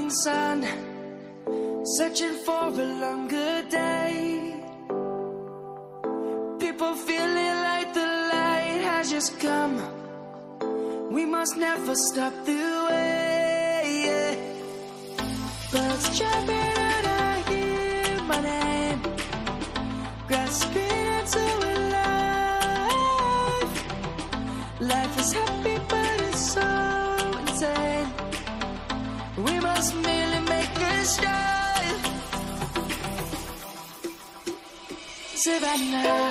morning sun, searching for a longer day. People feeling like the light has just come. We must never stop the way. Birds chirping and I hear my name, grasping into a life. Life is happy but it's so insane. We must merely make a start. Savannah,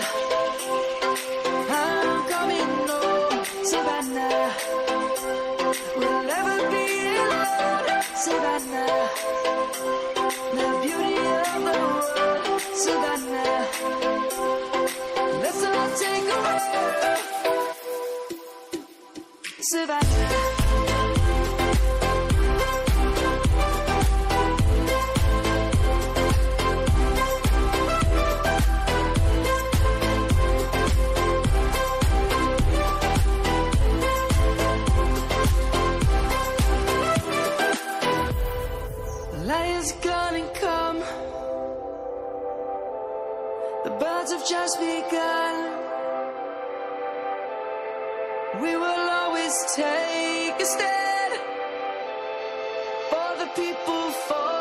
I'm coming home. Savannah, we'll never be alone. Savannah, the beauty of the world. Savannah, let's all take a ride. Savannah. Lion's gonna come. The birds have just begun. We will always take a stand for the people, for